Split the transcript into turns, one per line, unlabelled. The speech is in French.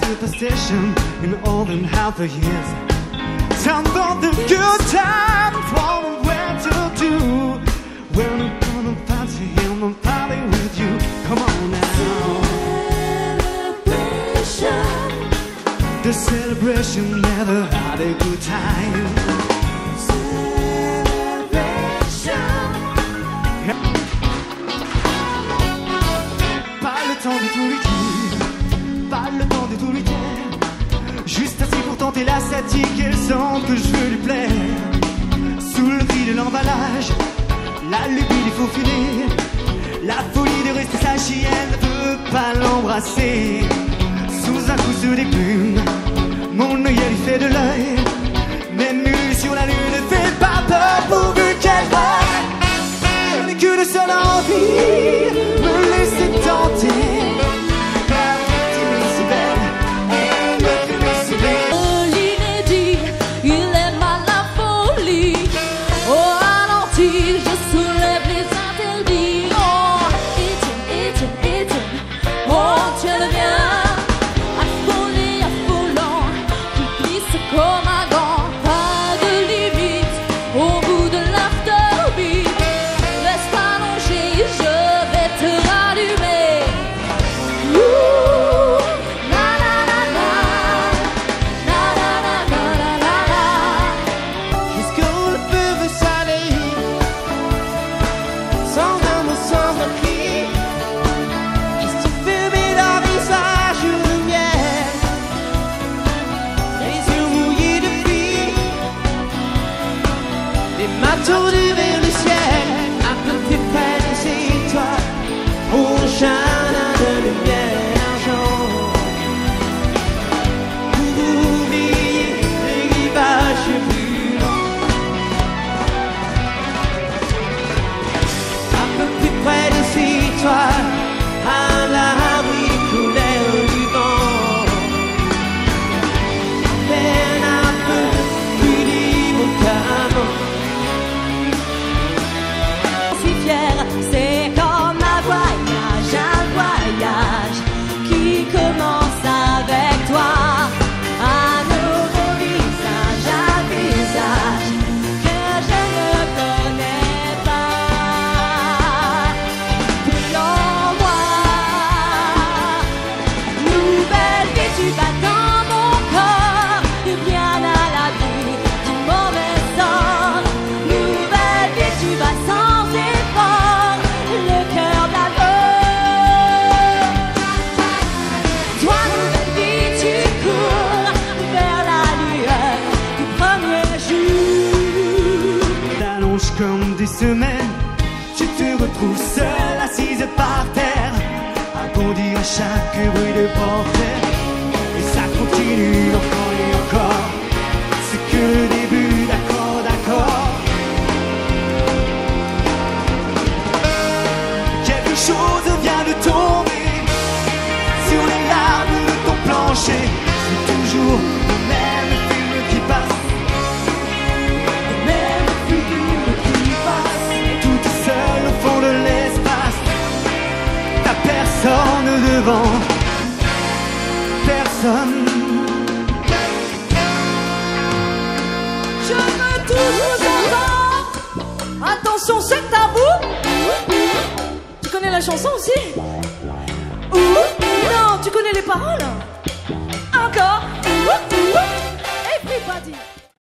superstition in more than half a year. Time for the good time, for where to do. When I'm gonna party, I'm gonna party with you. Come on now. Celebration. The celebration never had a good time. Pas le temps de tout lui dire, pas le temps de tout lui dire. Juste assez pour tenter la satire et sent que je veux lui plaire. Sous le prix de l'emballage, la lubie du faux filet, la folie de rester sa chienne, ne peut pas l'embrasser. Sous un coup sous des plumes, mon œil lui fait de l'œil. Même nu sur la lune ne fait pas peur pourvu qu'elle meure. Je n'ai qu'une seule envie, me laisser tenter.
Tourné vers le ciel, un peu plus près des étoiles, au jardin de lumière jaune. Pour oublier les rivages brûlants, un peu plus près des étoiles, à l'abri couleur du vent. Peine un peu plus libre qu'avant.
C'est comme un voyage qui commence avec toi. Un nouveau visage, un visage que je ne connais pas. Tout en moi, nouvelle vie, tu vas dans mon corps, bien à l'abri du mauvais sort. Nouvelle vie, tu vas sans effort. Le cœur d'abord. Toi, nouvelle vie, tu cours vers la lueur du premier jour.
T'allonges comme des semaines, tu te retrouves seule assise par terre, à bondir à chaque bruit de portée. Et ça continue encore et encore, c'est que le début, d'accord, d'accord. Quelque chose vient de tomber sur les larmes de ton plancher. C'est toujours le même film qui passe, le même film qui passe. Toute seule au fond de l'espace, t'as personne devant, personne.
Je veux toujours entendre. Attention, c'est tabou. Tu connais la chanson aussi? Non, tu connais les paroles? Encore? Everybody.